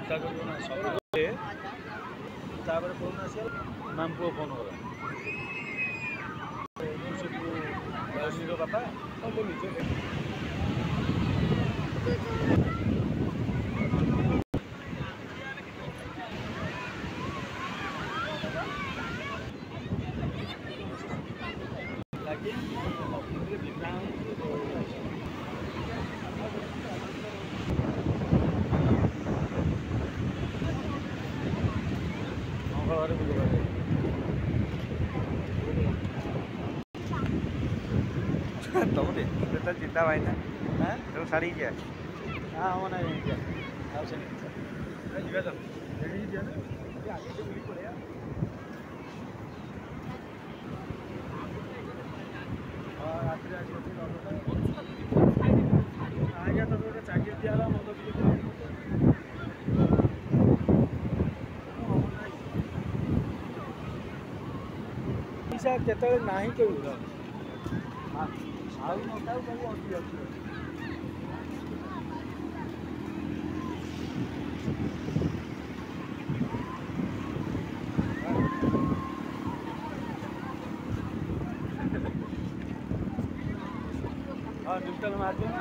तापर फोन आसिया माम पुओ फोन करा बापा लगे तुम तो चिंता भाई ना तुम सारी क्या हाँ होना नहीं क्या आवश्यक नहीं जीवा चल रेडी दिया ना ये आगे से बुली पड़ेगा और रात्रि आज होती आ गया तो थोड़ा चाकरी दिया रहा मतलब पैसा केतले नहीं करूँगा ଆଉ ନଥାଉ ସବୁ ଅଛି ଅଛି हाँ डिजिटल माध्यम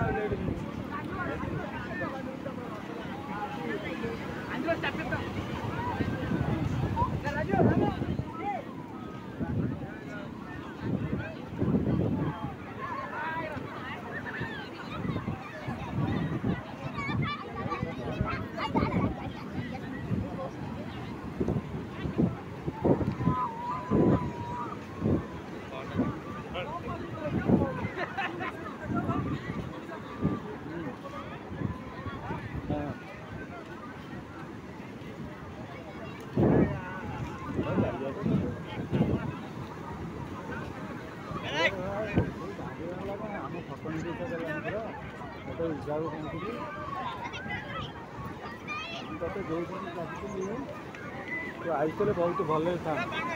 तो आईसले बहुत भल था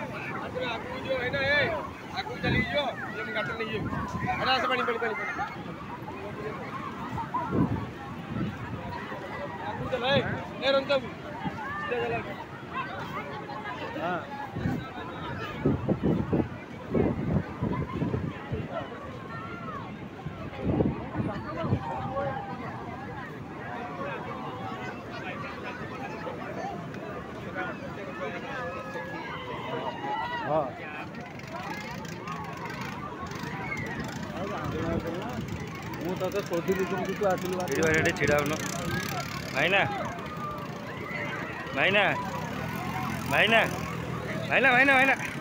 हाँ हाँ मुझे शोधिली तुमको तू आसलु छिड़ा भाईना भाईना भाईना भाईना भाईना भाईना